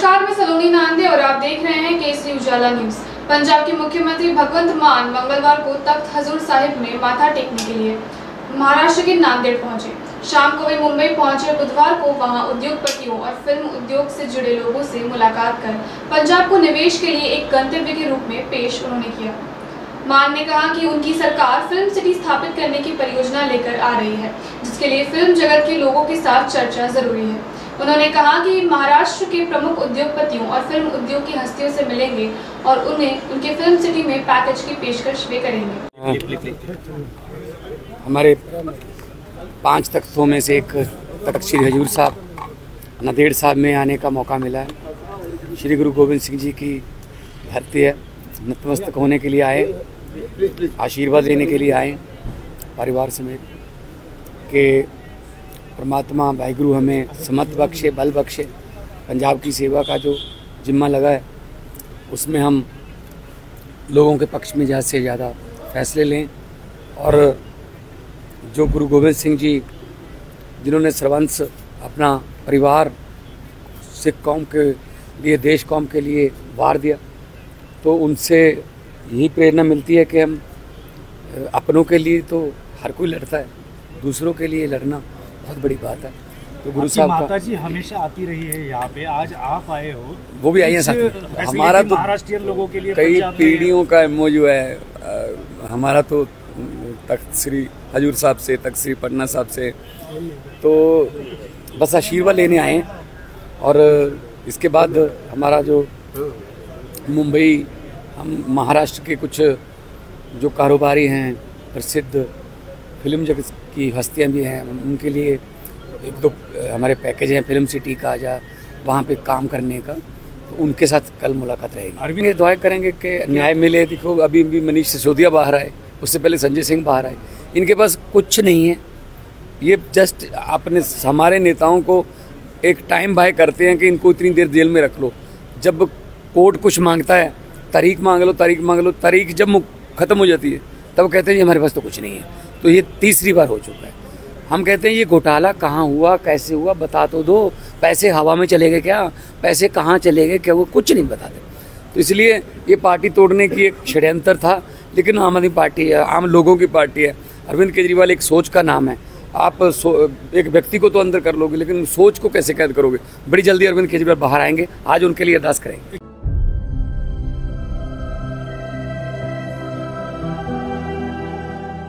नमस्कार, मैं सलोनी नांदे और आप देख रहे हैं केसरी उजाला न्यूज। पंजाब के मुख्यमंत्री भगवंत मान मंगलवार को तख्त हजूर साहिब में माथा टेकने के लिए महाराष्ट्र के नांदेड़ पहुंचे। शाम को वे मुंबई पहुंचे। बुधवार को वहां उद्योगपतियों और फिल्म उद्योग से जुड़े लोगों से मुलाकात कर पंजाब को निवेश के लिए एक गंतव्य के रूप में पेश उन्होंने किया। मान ने कहा कि उनकी सरकार फिल्म सिटी स्थापित करने की परियोजना लेकर आ रही है, जिसके लिए फिल्म जगत के लोगों के साथ चर्चा जरूरी है। उन्होंने कहा कि महाराष्ट्र के प्रमुख उद्योगपतियों और फिल्म उद्योग की हस्तियों से मिलेंगे और उन्हें उनके फिल्म सिटी में पैकेज की पेशकश वे करेंगे। हमारे 5 तख्तों में से एक तख्त श्री हजूर साहब नांदेड़ साहब में आने का मौका मिला है। श्री गुरु गोविंद सिंह जी की धरती है, नतमस्तक होने के लिए आए, आशीर्वाद लेने के लिए आए परिवार समेत के परमात्मा वाहिगुरु हमें समत बख्शे, बल बख्शे। पंजाब की सेवा का जो जिम्मा लगा है उसमें हम लोगों के पक्ष में ज़्यादा से ज़्यादा फैसले लें और जो गुरु गोविंद सिंह जी जिन्होंने सर्वंस अपना परिवार सिख कौम के लिए, देश कौम के लिए वार दिया, तो उनसे यही प्रेरणा मिलती है कि हम अपनों के लिए तो हर कोई लड़ता है, दूसरों के लिए लड़ना बहुत बड़ी बात है। तो गुरु साहब माता जी हमेशा आती रही है यहाँ पे, आज आप आए हो, वो भी आई हैं साथ। हमारा तो महाराष्ट्रीयन लोगों के लिए कई पीढ़ियों का एमओयू है। हमारा तो तख्त श्री हजूर साहब से, तख्त श्री पटना साहब से, तो बस आशीर्वाद लेने आए। और इसके बाद हमारा जो मुंबई, हम महाराष्ट्र के कुछ जो कारोबारी हैं, प्रसिद्ध फिल्म जगत की हस्तियां भी हैं, उनके लिए 1-2 हमारे पैकेज हैं फिल्म सिटी का, जा वहाँ पे काम करने का, तो उनके साथ कल मुलाकात रहेगी। अरविंद दुआ करेंगे कि न्याय मिले। देखो अभी भी मनीष सिसोदिया बाहर आए, उससे पहले संजय सिंह बाहर आए। इनके पास कुछ नहीं है, ये जस्ट अपने हमारे नेताओं को एक टाइम बाय करते हैं कि इनको इतनी देर जेल में रख लो। जब कोर्ट कुछ मांगता है, तारीख मांग लो, तारीख मांग लो, तारीख जब ख़त्म हो जाती है तब कहते हैं हमारे पास तो कुछ नहीं है। तो ये तीसरी बार हो चुका है। हम कहते हैं ये घोटाला कहाँ हुआ, कैसे हुआ, बता तो दो। पैसे हवा में चले गए क्या, पैसे कहाँ चले गए क्या, वो कुछ नहीं बताते। तो इसलिए ये पार्टी तोड़ने की एक षड्यंत्र था। लेकिन आम आदमी पार्टी है, आम लोगों की पार्टी है। अरविंद केजरीवाल एक सोच का नाम है। आप एक व्यक्ति को तो अंदर कर लोगे, लेकिन सोच को कैसे कैद करोगे। बड़ी जल्दी अरविंद केजरीवाल बाहर आएंगे, आज उनके लिए अरदास करेंगे।